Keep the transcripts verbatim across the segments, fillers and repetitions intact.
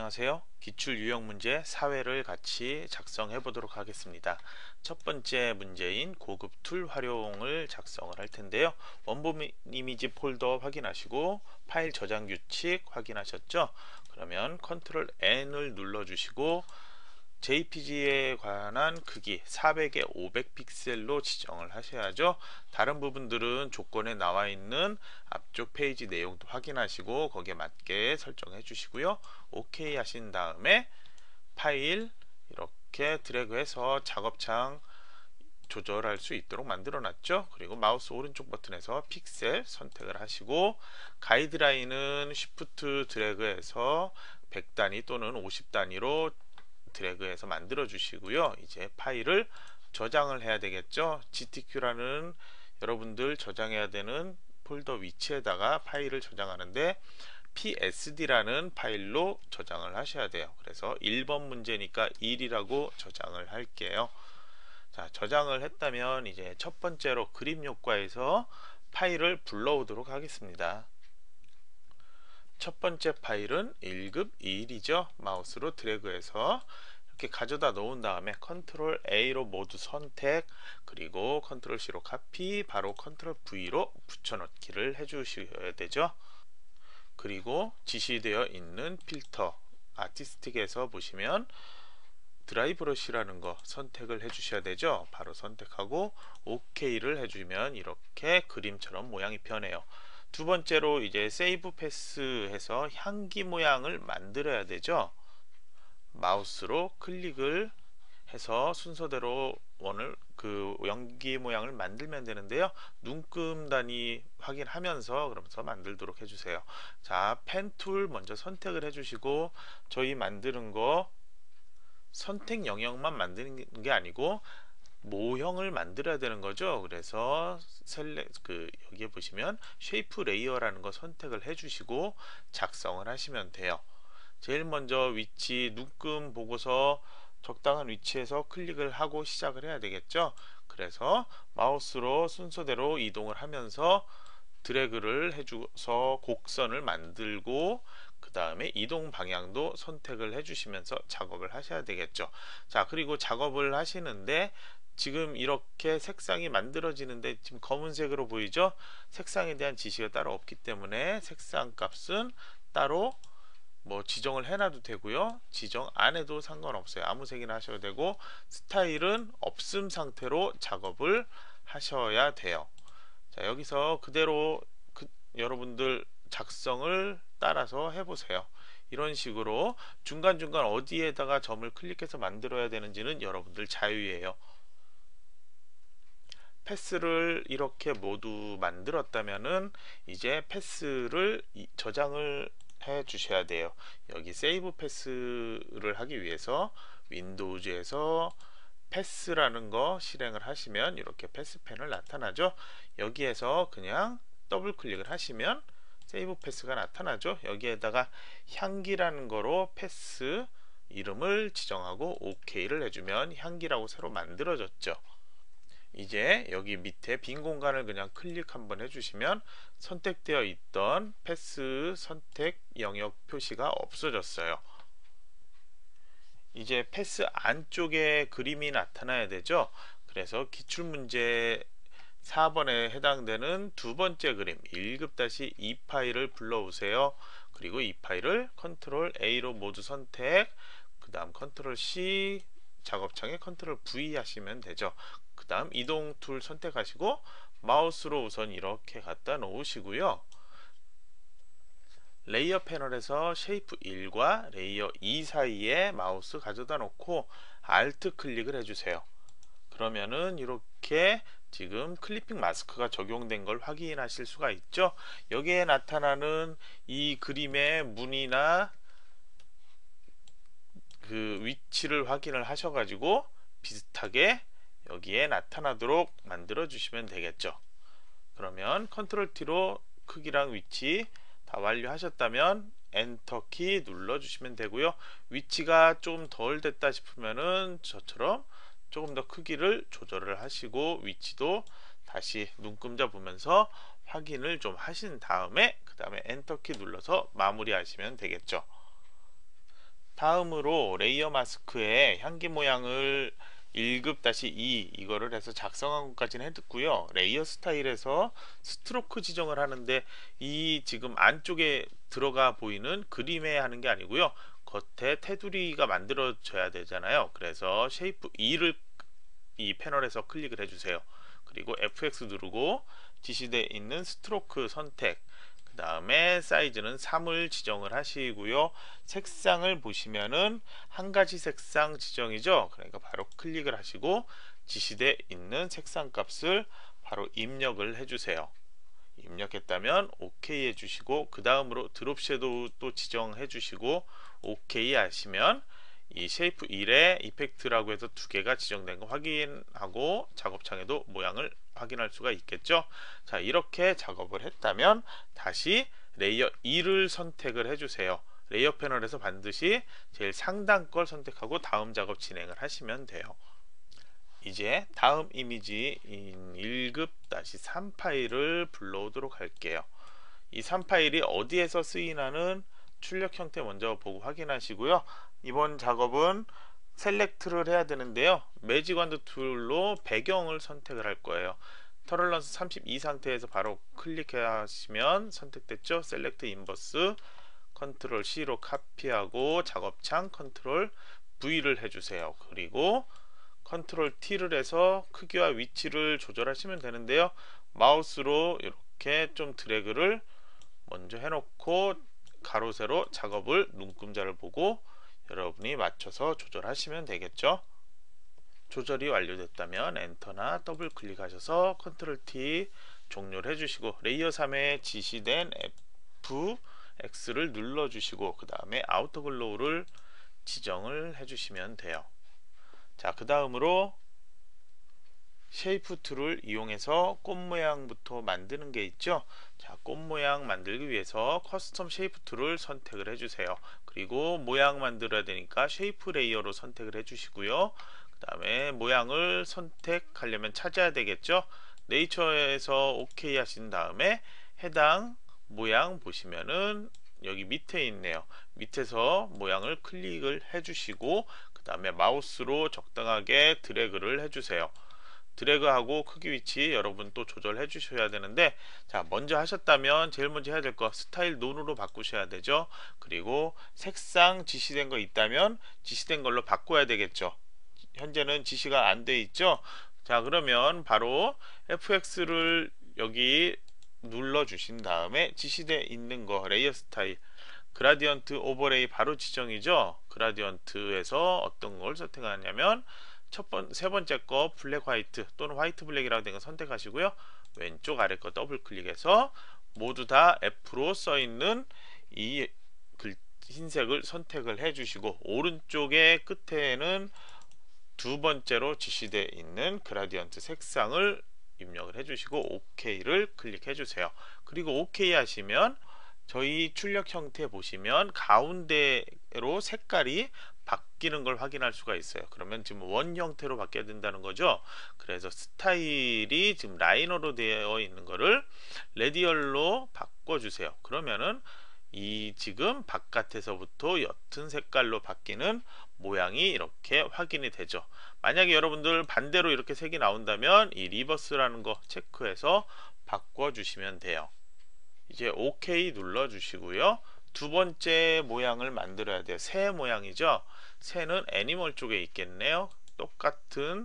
안녕하세요. 기출 유형 문제 사 회를 같이 작성해 보도록 하겠습니다. 첫 번째 문제인 고급 툴 활용을 작성을 할 텐데요. 원본 이미지 폴더 확인하시고 파일 저장 규칙 확인하셨죠? 그러면 컨트롤 엔을 눌러 주시고 제이피지에 관한 크기 사백에 오백 픽셀로 지정을 하셔야죠. 다른 부분들은 조건에 나와 있는 앞쪽 페이지 내용도 확인하시고 거기에 맞게 설정해 주시고요. 오케이 하신 다음에 파일 이렇게 드래그해서 작업창 조절할 수 있도록 만들어 놨죠. 그리고 마우스 오른쪽 버튼에서 픽셀 선택을 하시고 가이드라인은 쉬프트 드래그해서 백 단위 또는 오십 단위로 드래그해서 만들어 주시고요. 이제 파일을 저장을 해야 되겠죠. 지티큐라는 여러분들 저장해야 되는 폴더 위치에다가 파일을 저장하는데 피에스디라는 파일로 저장을 하셔야 돼요. 그래서 일 번 문제니까 일이라고 저장을 할게요. 자, 저장을 했다면 이제 첫 번째로 그림 효과에서 파일을 불러오도록 하겠습니다. 첫 번째 파일은 일 급 이일이죠. 마우스로 드래그해서 이렇게 가져다 놓은 다음에 컨트롤 에이로 모두 선택, 그리고 컨트롤 씨로 카피, 바로 컨트롤 브이로 붙여넣기를 해주셔야 되죠. 그리고 지시되어 있는 필터 아티스틱에서 보시면 드라이 브러쉬라는 거 선택을 해 주셔야 되죠. 바로 선택하고 오케이를 해주면 이렇게 그림처럼 모양이 변해요. 두 번째로 이제 세이브 패스 해서 향기 모양을 만들어야 되죠. 마우스로 클릭을 해서 순서대로 원을 그 연기 모양을 만들면 되는데요. 눈금 단위 확인하면서 그러면서 만들도록 해주세요. 자, 펜 툴 먼저 선택을 해주시고 저희 만드는 거 선택 영역만 만드는 게 아니고 모형을 만들어야 되는 거죠. 그래서 셀렉 그 여기에 보시면 쉐이프 레이어라는 거 선택을 해주시고 작성을 하시면 돼요. 제일 먼저 위치 눈금 보고서 적당한 위치에서 클릭을 하고 시작을 해야 되겠죠. 그래서 마우스로 순서대로 이동을 하면서 드래그를 해줘서 곡선을 만들고 그 다음에 이동 방향도 선택을 해주시면서 작업을 하셔야 되겠죠. 자, 그리고 작업을 하시는데 지금 이렇게 색상이 만들어지는데 지금 검은색으로 보이죠? 색상에 대한 지시가 따로 없기 때문에 색상 값은 따로 뭐 지정을 해놔도 되고요. 지정 안 해도 상관없어요. 아무 색이나 하셔도 되고 스타일은 없음 상태로 작업을 하셔야 돼요. 자, 여기서 그대로 그, 여러분들 작성을 따라서 해보세요. 이런 식으로 중간중간 어디에다가 점을 클릭해서 만들어야 되는지는 여러분들 자유예요. 패스를 이렇게 모두 만들었다면은 이제 패스를 저장을 해 주셔야 돼요. 여기 세이브 패스를 하기 위해서 윈도우즈에서 패스라는 거 실행을 하시면 이렇게 패스펜을 나타나죠. 여기에서 그냥 더블 클릭을 하시면 세이브 패스가 나타나죠. 여기에다가 향기라는 거로 패스 이름을 지정하고 오케이를 해주면 향기라고 새로 만들어졌죠. 이제 여기 밑에 빈 공간을 그냥 클릭 한번 해주시면 선택되어 있던 패스 선택 영역 표시가 없어졌어요. 이제 패스 안쪽에 그림이 나타나야 되죠. 그래서 기출문제 사 번에 해당되는 두 번째 그림 일 급 이 파일을 불러오세요. 그리고 이 파일을 컨트롤 에이로 모두 선택, 그 다음 컨트롤 씨, 작업창에 컨트롤 브이 하시면 되죠. 그 다음 이동 툴 선택하시고 마우스로 우선 이렇게 갖다 놓으시고요. 레이어 패널에서 쉐이프 일과 레이어 이 사이에 마우스 가져다 놓고 알트 클릭을 해주세요. 그러면은 이렇게 지금 클리핑 마스크가 적용된 걸 확인하실 수가 있죠. 여기에 나타나는 이 그림의 무늬나 그 위치를 확인을 하셔가지고 비슷하게 여기에 나타나도록 만들어 주시면 되겠죠. 그러면 컨트롤 T로 크기랑 위치 다 완료하셨다면 엔터 키 눌러 주시면 되고요. 위치가 좀 덜 됐다 싶으면은 저처럼 조금 더 크기를 조절을 하시고 위치도 다시 눈금자 보면서 확인을 좀 하신 다음에 그 다음에 엔터 키 눌러서 마무리 하시면 되겠죠. 다음으로 레이어 마스크의 향기 모양을 일 급 이 이거를 해서 작성한 것까지는 해뒀고요. 레이어 스타일에서 스트로크 지정을 하는데 이 지금 안쪽에 들어가 보이는 그림에 하는 게 아니고요. 겉에 테두리가 만들어져야 되잖아요. 그래서 쉐이프 이를 이 패널에서 클릭을 해주세요. 그리고 에프엑스 누르고 지시되어 있는 스트로크 선택, 그 다음에 사이즈는 삼을 지정을 하시고요. 색상을 보시면은 한 가지 색상 지정이죠. 그러니까 바로 클릭을 하시고 지시되어 있는 색상 값을 바로 입력을 해주세요. 입력했다면 오케이 해주시고, 그 다음으로 드롭 섀도우 또 지정해 주시고 오케이 하시면 이 쉐이프 일에 이펙트라고 해서 두 개가 지정된 거 확인하고 작업창에도 모양을 확인할 수가 있겠죠. 자, 이렇게 작업을 했다면 다시 레이어 이를 선택을 해주세요. 레이어 패널에서 반드시 제일 상단 걸 선택하고 다음 작업 진행을 하시면 돼요. 이제 다음 이미지인 일 급 삼 파일을 불러오도록 할게요. 이 삼 파일이 어디에서 쓰이나는 출력 형태 먼저 보고 확인하시고요. 이번 작업은 셀렉트를 해야 되는데요. 매직 원드 툴로 배경을 선택을 할 거예요. 털럴런스 삼십이 상태에서 바로 클릭하시면 선택됐죠. 셀렉트 인버스, 컨트롤 C로 카피하고 작업창 컨트롤 V를 해주세요. 그리고 컨트롤 T를 해서 크기와 위치를 조절하시면 되는데요. 마우스로 이렇게 좀 드래그를 먼저 해놓고 가로 세로 작업을 눈금자를 보고 여러분이 맞춰서 조절하시면 되겠죠. 조절이 완료됐다면 엔터나 더블 클릭하셔서 컨트롤 T 종료를 해주시고 레이어 삼에 지시된 에프 엑스를 눌러주시고 그 다음에 아우터 글로우를 지정을 해주시면 돼요. 자, 그 다음으로 쉐이프 툴을 이용해서 꽃 모양부터 만드는 게 있죠. 자, 꽃 모양 만들기 위해서 커스텀 쉐이프 툴을 선택을 해주세요. 그리고 모양 만들어야 되니까 쉐이프 레이어로 선택을 해주시고요. 그 다음에 모양을 선택하려면 찾아야 되겠죠. 네이처에서 오케이 하신 다음에 해당 모양 보시면은 여기 밑에 있네요. 밑에서 모양을 클릭을 해주시고 그 다음에 마우스로 적당하게 드래그를 해주세요. 드래그하고 크기 위치 여러분 또 조절해 주셔야 되는데, 자, 먼저 하셨다면 제일 먼저 해야 될 거 스타일 논으로 바꾸셔야 되죠. 그리고 색상 지시된 거 있다면 지시된 걸로 바꿔야 되겠죠. 현재는 지시가 안 돼 있죠. 자, 그러면 바로 에프엑스를 여기 눌러 주신 다음에 지시되어 있는 거 레이어 스타일 그라디언트 오버레이 바로 지정이죠. 그라디언트에서 어떤 걸 선택하냐면 첫 번, 세 번째 거 블랙 화이트 또는 화이트 블랙이라고 된 거 선택하시고요. 왼쪽 아래 거 더블 클릭해서 모두 다 F로 써 있는 이 글, 흰색을 선택을 해 주시고 오른쪽의 끝에는 두 번째로 지시되어 있는 그라디언트 색상을 입력을 해 주시고 오케이를 클릭해 주세요. 그리고 오케이 하시면 저희 출력 형태 보시면 가운데로 색깔이 바뀌는 걸 확인할 수가 있어요. 그러면 지금 원 형태로 바뀌어야 된다는 거죠. 그래서 스타일이 지금 라이너로 되어 있는 거를 레디얼로 바꿔주세요. 그러면은 이 지금 바깥에서부터 옅은 색깔로 바뀌는 모양이 이렇게 확인이 되죠. 만약에 여러분들 반대로 이렇게 색이 나온다면 이 리버스라는 거 체크해서 바꿔주시면 돼요. 이제 오케이 눌러 주시고요. 두 번째 모양을 만들어야 돼요. 새 모양이죠. 새는 애니멀 쪽에 있겠네요. 똑같은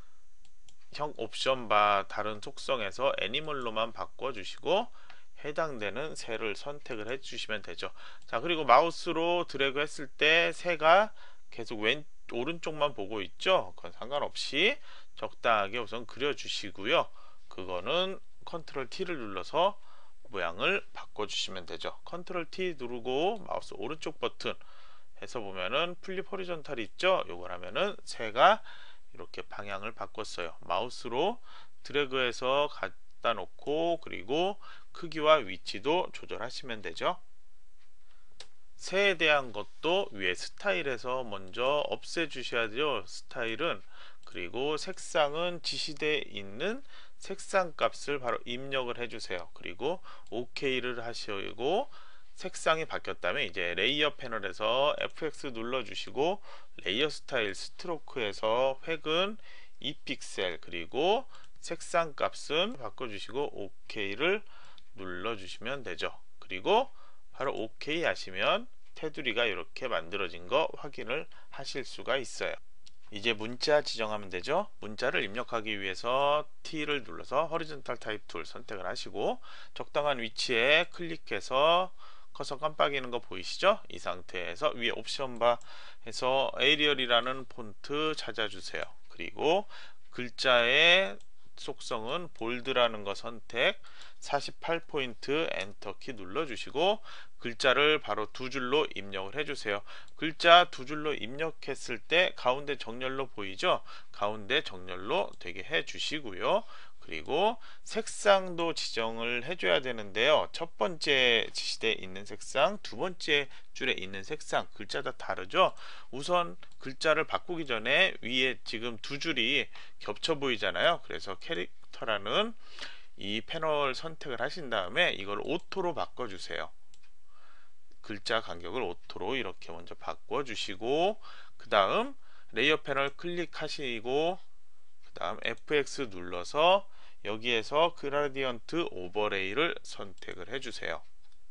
형 옵션 바 다른 속성에서 애니멀로만 바꿔주시고 해당되는 새를 선택을 해주시면 되죠. 자, 그리고 마우스로 드래그 했을 때 새가 계속 왼 오른쪽만 보고 있죠. 그건 상관없이 적당하게 우선 그려주시고요. 그거는 컨트롤 T를 눌러서 모양을 바꿔주시면 되죠. 컨트롤 T 누르고 마우스 오른쪽 버튼 해서 보면은 플립 호리존탈이 있죠. 요걸 하면은 새가 이렇게 방향을 바꿨어요. 마우스로 드래그해서 갖다 놓고 그리고 크기와 위치도 조절하시면 되죠. 새에 대한 것도 위에 스타일에서 먼저 없애 주셔야 돼요. 스타일은. 그리고 색상은 지시되어 있는 색상 값을 바로 입력을 해주세요. 그리고 오케이를 하시고 색상이 바뀌었다면 이제 레이어 패널에서 에프엑스 눌러주시고 레이어 스타일 스트로크에서 획은 이 픽셀 그리고 색상 값은 바꿔주시고 오케이를 눌러주시면 되죠. 그리고 바로 오케이 하시면 테두리가 이렇게 만들어진 거 확인을 하실 수가 있어요. 이제 문자 지정하면 되죠. 문자를 입력하기 위해서 T를 눌러서 호리존탈 타입 툴 선택을 하시고 적당한 위치에 클릭해서 커서 깜빡이는 거 보이시죠? 이 상태에서 위에 옵션 바에서 에리얼이라는 폰트 찾아주세요. 그리고 글자의 속성은 볼드라는 거 선택, 사십팔 포인트 엔터키 눌러주시고 글자를 바로 두 줄로 입력을 해주세요. 글자 두 줄로 입력했을 때 가운데 정렬로 보이죠? 가운데 정렬로 되게 해주시고요. 그리고 색상도 지정을 해줘야 되는데요. 첫 번째 지시대에 있는 색상, 두 번째 줄에 있는 색상, 글자 다 다르죠? 우선 글자를 바꾸기 전에 위에 지금 두 줄이 겹쳐 보이잖아요. 그래서 캐릭터라는 이 패널 선택을 하신 다음에 이걸 오토로 바꿔주세요. 글자 간격을 오토로 이렇게 먼저 바꿔주시고 그 다음 레이어 패널 클릭하시고 그 다음 에프엑스 눌러서 여기에서 그라디언트 오버레이를 선택을 해주세요.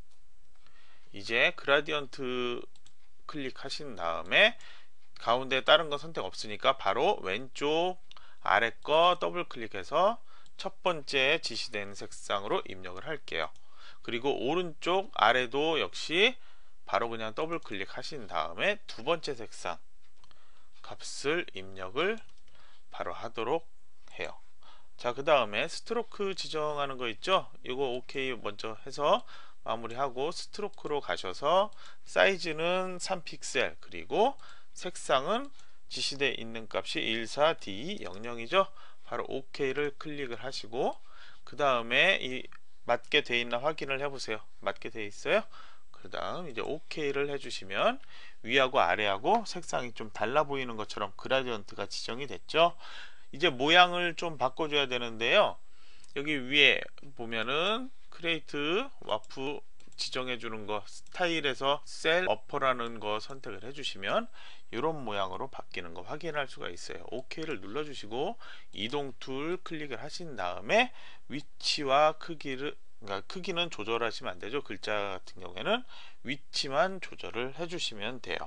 이제 그라디언트 클릭하신 다음에 가운데 다른 거 선택 없으니까 바로 왼쪽 아래 거 더블 클릭해서 첫 번째 지시된 색상으로 입력을 할게요. 그리고 오른쪽 아래도 역시 바로 그냥 더블 클릭하신 다음에 두 번째 색상 값을 입력을 바로 하도록 해요. 자, 그 다음에 스트로크 지정하는 거 있죠? 이거 오케이 먼저 해서 마무리하고 스트로크로 가셔서 사이즈는 삼 픽셀 그리고 색상은 지시되어 있는 값이 일사 디 영영이죠? 바로 오케이를 클릭을 하시고 그 다음에 이 맞게 돼 있나 확인을 해보세요. 맞게 돼 있어요? 그 다음 이제 오케이를 해주시면 위하고 아래하고 색상이 좀 달라 보이는 것처럼 그라디언트가 지정이 됐죠. 이제 모양을 좀 바꿔줘야 되는데요. 여기 위에 보면은 크레이트 와프 지정해 주는 거 스타일에서 셀 어퍼라는 거 선택을 해주시면 이런 모양으로 바뀌는 거 확인할 수가 있어요. 오케이를 눌러주시고 이동 툴 클릭을 하신 다음에 위치와 크기를 그러니까 크기는 조절하시면 안 되죠. 글자 같은 경우에는 위치만 조절을 해주시면 돼요.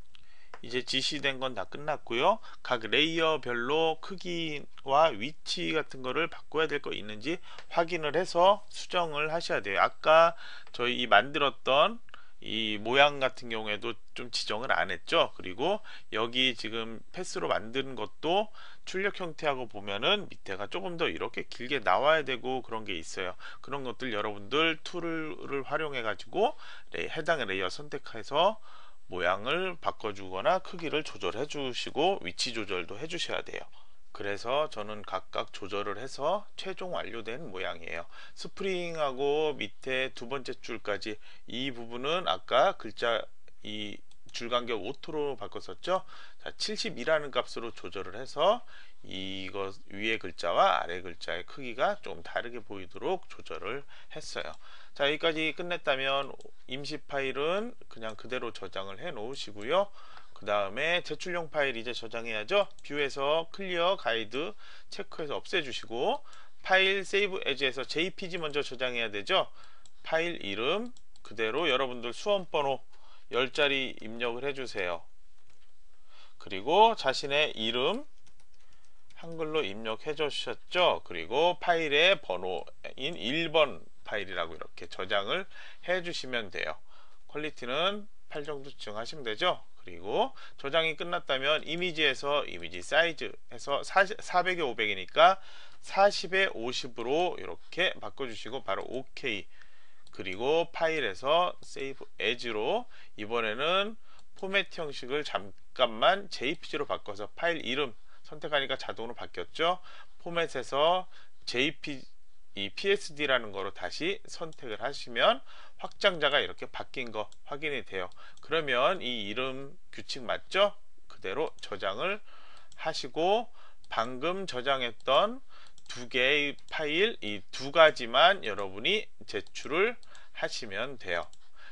이제 지시된 건 다 끝났고요. 각 레이어별로 크기와 위치 같은 거를 바꿔야 될 거 있는지 확인을 해서 수정을 하셔야 돼요. 아까 저희 이 만들었던 이 모양 같은 경우에도 좀 지정을 안 했죠. 그리고 여기 지금 패스로 만든 것도 출력 형태하고 보면은 밑에가 조금 더 이렇게 길게 나와야 되고 그런 게 있어요. 그런 것들 여러분들 툴을 활용해 가지고 해당 레이어 선택해서 모양을 바꿔주거나 크기를 조절해 주시고 위치 조절도 해 주셔야 돼요. 그래서 저는 각각 조절을 해서 최종 완료된 모양이에요. 스프링하고 밑에 두 번째 줄까지 이 부분은 아까 글자 이 줄간격 오토로 바꿨었죠. 자, 칠십이라는 값으로 조절을 해서 이거 위에 글자와 아래 글자의 크기가 좀 다르게 보이도록 조절을 했어요. 자, 여기까지 끝냈다면 임시 파일은 그냥 그대로 저장을 해 놓으시고요. 그 다음에 제출용 파일 이제 저장해야죠. 뷰에서 클리어 가이드 체크해서 없애주시고 파일 세이브 에즈에서 제이피지 먼저 저장해야 되죠. 파일 이름 그대로 여러분들 수험번호 열 자리 입력을 해주세요. 그리고 자신의 이름 한글로 입력해 주셨죠. 그리고 파일의 번호인 일 번 파일이라고 이렇게 저장을 해 주시면 돼요. 퀄리티는 팔 정도 지정하시면 되죠. 그리고 저장이 끝났다면 이미지에서 이미지 사이즈에서 사백에 오백이니까 사십에 오십으로 이렇게 바꿔주시고 바로 오케이. 그리고 파일에서 세이브 에즈로 이번에는 포맷 형식을 잠깐만 제이피지로 바꿔서 파일 이름 선택하니까 자동으로 바뀌었죠. 포맷에서 제이피지 이 피에스디라는 거로 다시 선택을 하시면 확장자가 이렇게 바뀐 거 확인이 돼요. 그러면 이 이름 규칙 맞죠? 그대로 저장을 하시고 방금 저장했던 두 개의 파일 이 두 가지만 여러분이 제출을 하시면 돼요.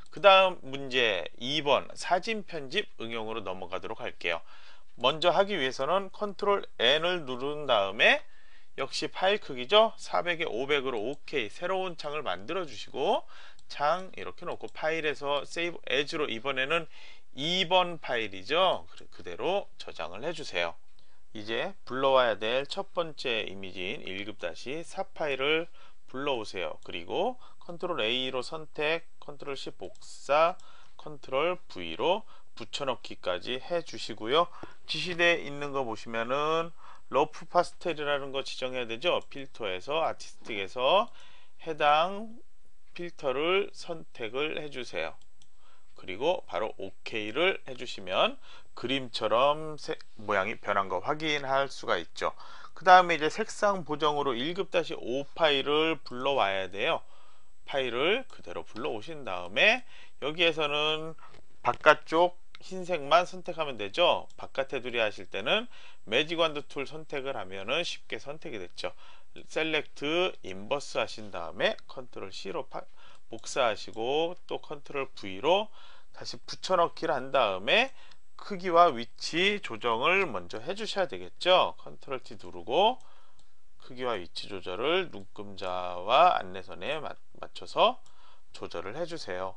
그 다음 문제 이 번 사진 편집 응용으로 넘어가도록 할게요. 먼저 하기 위해서는 컨트롤 N을 누른 다음에 역시 파일 크기죠. 사백에 오백으로 오케이 새로운 창을 만들어 주시고 창 이렇게 놓고 파일에서 세이브 에즈로 이번에는 이 번 파일이죠. 그대로 저장을 해주세요. 이제 불러와야 될 첫 번째 이미지인 일 급 사 파일을 불러오세요. 그리고 컨트롤 A로 선택, 컨트롤 C 복사, 컨트롤 V로 붙여넣기까지 해주시고요. 지시대에 있는 거 보시면은 러프 파스텔이라는 거 지정해야 되죠. 필터에서 아티스틱에서 해당 필터를 선택을 해주세요. 그리고 바로 오케이를 해주시면 그림처럼 색, 모양이 변한 거 확인할 수가 있죠. 그 다음에 이제 색상 보정으로 일 급 오 파일을 불러와야 돼요. 파일을 그대로 불러오신 다음에 여기에서는 바깥쪽 흰색만 선택하면 되죠. 바깥 테두리 하실 때는 매직 원드 툴 선택을 하면은 쉽게 선택이 됐죠. 셀렉트 인버스 하신 다음에 컨트롤 C로 파, 복사하시고 또 컨트롤 V로 다시 붙여넣기를 한 다음에 크기와 위치 조정을 먼저 해주셔야 되겠죠. 컨트롤 T 누르고 크기와 위치 조절을 눈금자와 안내선에 맞춰서 조절을 해주세요.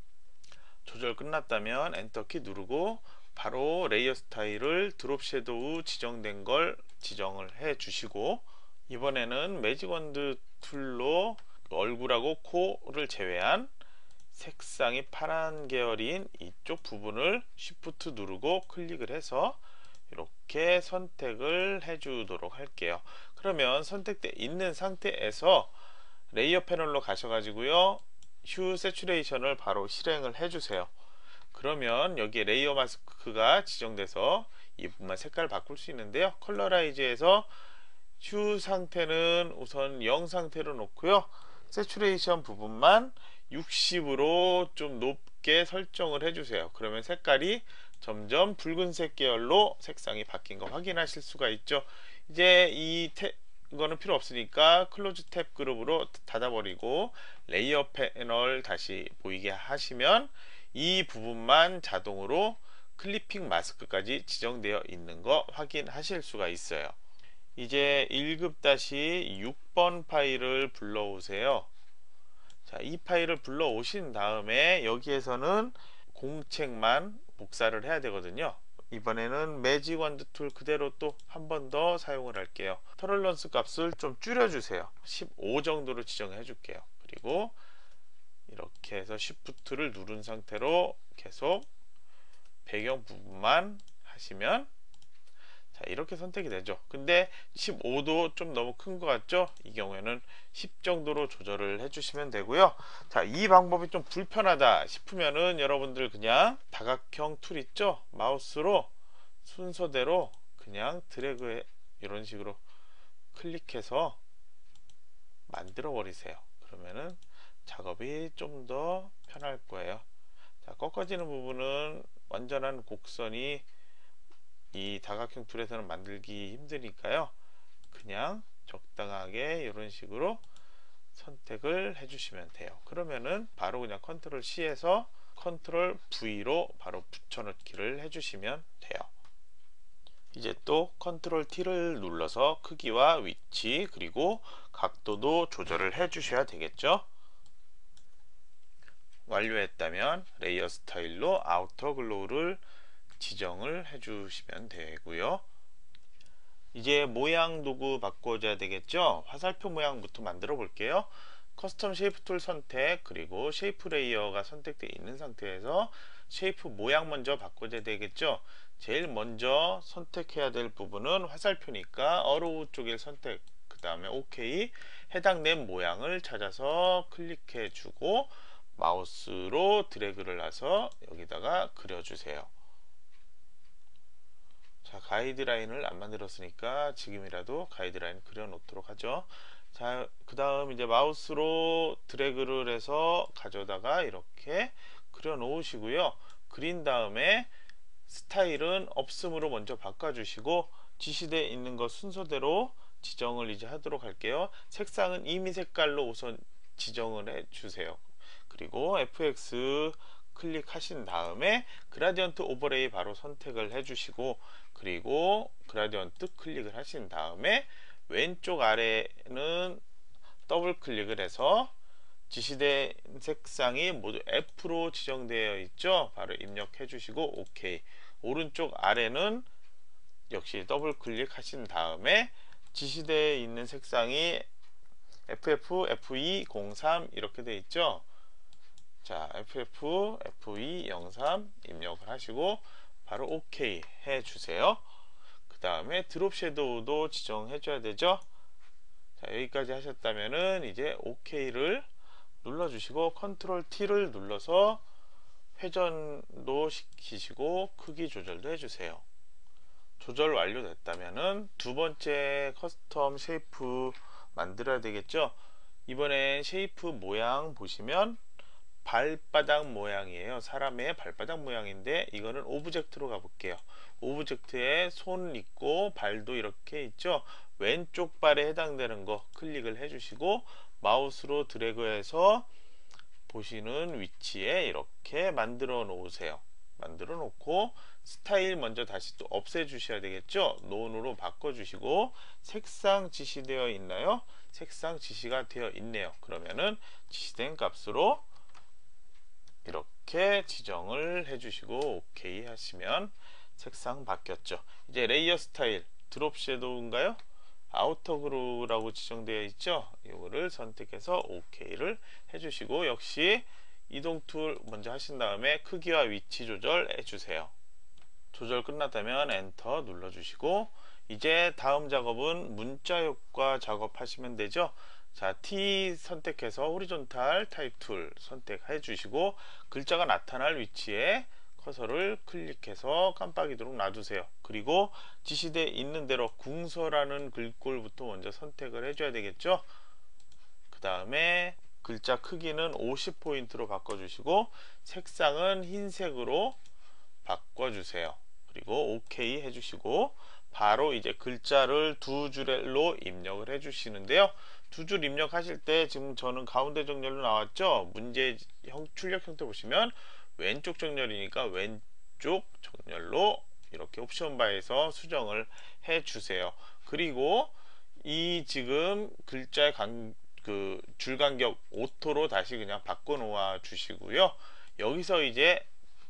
조절 끝났다면 엔터키 누르고 바로 레이어 스타일을 드롭 섀도우 지정된 걸 지정을 해 주시고 이번에는 매직 원드 툴로 얼굴하고 코를 제외한 색상이 파란 계열인 이쪽 부분을 쉬프트 누르고 클릭을 해서 이렇게 선택을 해 주도록 할게요. 그러면 선택되어 있는 상태에서 레이어 패널로 가셔가지고요 휴 세츄레이션을 바로 실행을 해주세요. 그러면 여기에 레이어 마스크가 지정돼서 이 부분만 색깔을 바꿀 수 있는데요. 컬러라이즈에서 휴 상태는 우선 영 상태로 놓고요. 세츄레이션 부분만 육십으로 좀 높게 설정을 해주세요. 그러면 색깔이 점점 붉은색 계열로 색상이 바뀐 거 확인하실 수가 있죠. 이제 이 태, 이거는 필요 없으니까 클로즈 탭 그룹으로 닫아버리고 레이어 패널 다시 보이게 하시면 이 부분만 자동으로 클리핑 마스크까지 지정되어 있는 거 확인하실 수가 있어요. 이제 일 급 육 번 파일을 불러오세요. 자, 이 파일을 불러오신 다음에 여기에서는 공책만 복사를 해야 되거든요. 이번에는 매직 원드 툴 그대로 또 한 번 더 사용을 할게요. 털럴런스 값을 좀 줄여주세요. 십오 정도로 지정해 줄게요. 그리고 이렇게 해서 쉬프트를 누른 상태로 계속 배경 부분만 하시면 자 이렇게 선택이 되죠. 근데 십오도 좀 너무 큰 것 같죠? 이 경우에는 십 정도로 조절을 해주시면 되고요. 자, 이 방법이 좀 불편하다 싶으면은 여러분들 그냥 다각형 툴 있죠? 마우스로 순서대로 그냥 드래그해 이런 식으로 클릭해서 만들어 버리세요. 그러면은 작업이 좀 더 편할 거예요. 자, 꺾어지는 부분은 완전한 곡선이 이 다각형 툴에서는 만들기 힘드니까요. 그냥 적당하게 이런 식으로 선택을 해주시면 돼요. 그러면은 바로 그냥 컨트롤 C에서 컨트롤 V로 바로 붙여넣기를 해주시면 돼요. 이제 또 컨트롤 T를 눌러서 크기와 위치 그리고 각도도 조절을 해주셔야 되겠죠. 완료했다면 레이어 스타일로 아우터 글로우를 지정을 해주시면 되고요. 이제 모양 도구 바꿔줘야 되겠죠. 화살표 모양부터 만들어 볼게요. 커스텀 쉐이프 툴 선택 그리고 쉐이프 레이어가 선택되어 있는 상태에서 쉐이프 모양 먼저 바꿔줘야 되겠죠. 제일 먼저 선택해야 될 부분은 화살표니까 어로우 쪽을 선택 그 다음에 오케이 해당된 모양을 찾아서 클릭해 주고 마우스로 드래그를 해서 여기다가 그려주세요. 자, 가이드라인을 안 만들었으니까 지금이라도 가이드라인 그려 놓도록 하죠. 자, 그 다음 이제 마우스로 드래그를 해서 가져다가 이렇게 그려 놓으시고요. 그린 다음에 스타일은 없음으로 먼저 바꿔주시고 지시대에 있는 것 순서대로 지정을 이제 하도록 할게요. 색상은 이미 색깔로 우선 지정을 해 주세요. 그리고 에프엑스 클릭하신 다음에 그라디언트 오버레이 바로 선택을 해주시고, 그리고 그라디언트 클릭을 하신 다음에 왼쪽 아래는 더블 클릭을 해서 지시된 색상이 모두 F로 지정되어 있죠. 바로 입력해 주시고 오케이. 오른쪽 아래는 역시 더블 클릭하신 다음에 지시되어 있는 색상이 에프에프, 에프이, 공삼 이렇게 되어 있죠. 자, 에프에프, 에프이, 영삼 입력을 하시고 바로 오케이 해 주세요. 그 다음에 드롭 섀도우도 지정해 줘야 되죠. 자, 여기까지 하셨다면은 이제 오케이를 눌러주시고 컨트롤 T를 눌러서 회전도 시키시고 크기 조절도 해주세요. 조절 완료됐다면은 두 번째 커스텀 쉐이프 만들어야 되겠죠. 이번엔 쉐이프 모양 보시면 발바닥 모양이에요. 사람의 발바닥 모양인데 이거는 오브젝트로 가볼게요. 오브젝트에 손 있고 발도 이렇게 있죠. 왼쪽 발에 해당되는 거 클릭을 해주시고 마우스로 드래그해서 보시는 위치에 이렇게 만들어 놓으세요. 만들어 놓고 스타일 먼저 다시 또 없애 주셔야 되겠죠. 논으로 바꿔 주시고 색상 지시되어 있나요? 색상 지시가 되어 있네요. 그러면은 지시된 값으로 이렇게 지정을 해주시고 오케이 하시면 색상 바뀌었죠. 이제 레이어 스타일 드롭 섀도우인가요? 아우터 그루라고 지정되어 있죠. 이거를 선택해서 오케이를 해주시고 역시 이동 툴 먼저 하신 다음에 크기와 위치 조절 해주세요. 조절 끝났다면 엔터 눌러주시고 이제 다음 작업은 문자 효과 작업하시면 되죠. 자, T 선택해서 호리존탈 타입 툴 선택해 주시고 글자가 나타날 위치에 커서를 클릭해서 깜빡이도록 놔두세요. 그리고 지시되어 있는 대로 궁서라는 글꼴부터 먼저 선택을 해줘야 되겠죠. 그 다음에 글자 크기는 오십 포인트로 바꿔주시고 색상은 흰색으로 바꿔주세요. 그리고 오케이 해주시고 바로 이제 글자를 두 줄로 입력을 해주시는데요. 두 줄 입력하실 때 지금 저는 가운데 정렬로 나왔죠. 문제 형, 출력 형태 보시면 왼쪽 정렬이니까 왼쪽 정렬로 이렇게 옵션 바에서 수정을 해 주세요. 그리고 이 지금 글자의 간, 그 줄간격 오토로 다시 그냥 바꿔 놓아 주시고요. 여기서 이제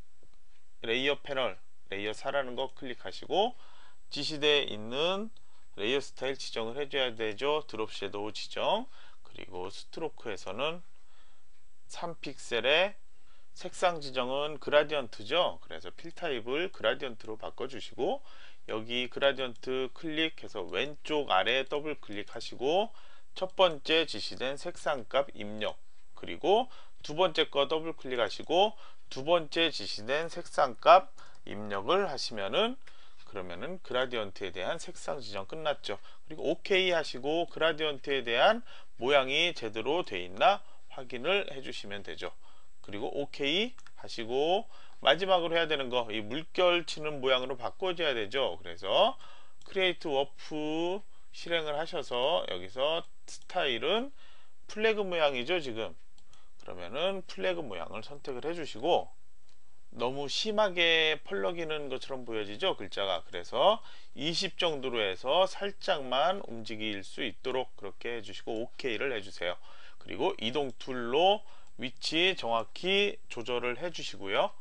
레이어 패널 레이어 사라는 거 클릭하시고 지시되어 있는 레이어 스타일 지정을 해줘야 되죠. 드롭 섀도우 지정, 그리고 스트로크에서는 삼 픽셀에 색상 지정은 그라디언트죠. 그래서 필 타입을 그라디언트로 바꿔주시고 여기 그라디언트 클릭해서 왼쪽 아래 더블 클릭하시고 첫 번째 지시된 색상값 입력, 그리고 두 번째 거 더블 클릭하시고 두 번째 지시된 색상값 입력을 하시면은 그러면은 그라디언트에 대한 색상 지정 끝났죠. 그리고 오케이 하시고 그라디언트에 대한 모양이 제대로 돼 있나 확인을 해주시면 되죠. 그리고 오케이 하시고 마지막으로 해야 되는 거 이 물결 치는 모양으로 바꿔줘야 되죠. 그래서 크리에이트 워프 실행을 하셔서 여기서 스타일은 플래그 모양이죠. 지금 그러면은 플래그 모양을 선택을 해주시고 너무 심하게 펄럭이는 것처럼 보여지죠, 글자가. 그래서 이십 정도로 해서 살짝만 움직일 수 있도록 그렇게 해주시고 오케이를 해주세요. 그리고 이동 툴로 위치 정확히 조절을 해주시고요.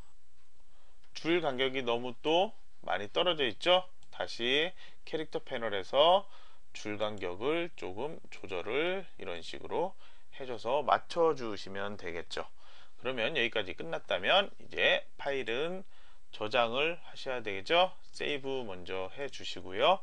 줄 간격이 너무 또 많이 떨어져 있죠. 다시 캐릭터 패널에서 줄 간격을 조금 조절을 이런 식으로 해줘서 맞춰주시면 되겠죠. 그러면 여기까지 끝났다면 이제 파일은 저장을 하셔야 되겠죠. 세이브 먼저 해 주시고요.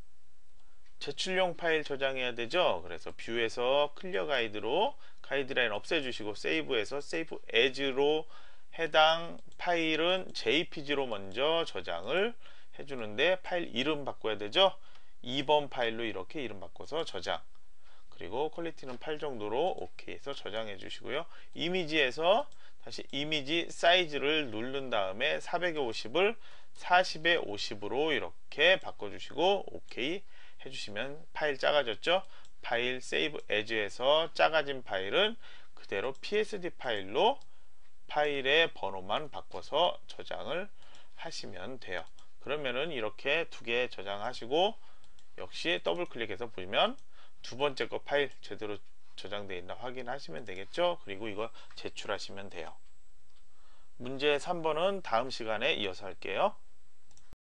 제출용 파일 저장해야 되죠. 그래서 뷰에서 클리어 가이드로 가이드라인 없애 주시고 세이브에서 세이브 에즈로 해당 파일은 제이피지로 먼저 저장을 해주는데 파일 이름 바꿔야 되죠. 이 번 파일로 이렇게 이름 바꿔서 저장, 그리고 퀄리티는 팔 정도로 오케이 해서 저장해 주시고요. 이미지에서 다시 이미지 사이즈를 누른 다음에 사백에 오십을 사십에 오십으로 이렇게 바꿔주시고 오케이 해주시면 파일 작아졌죠. 파일 세이브 에즈에서 작아진 파일은 그 그대로 피에스디 파일로 파일의 번호만 바꿔서 저장을 하시면 돼요. 그러면은 이렇게 두 개 저장하시고 역시 더블 클릭해서 보시면 두 번째 거 파일 제대로 저장되어 있나 확인하시면 되겠죠. 그리고 이거 제출하시면 돼요. 문제 삼 번은 다음 시간에 이어서 할게요.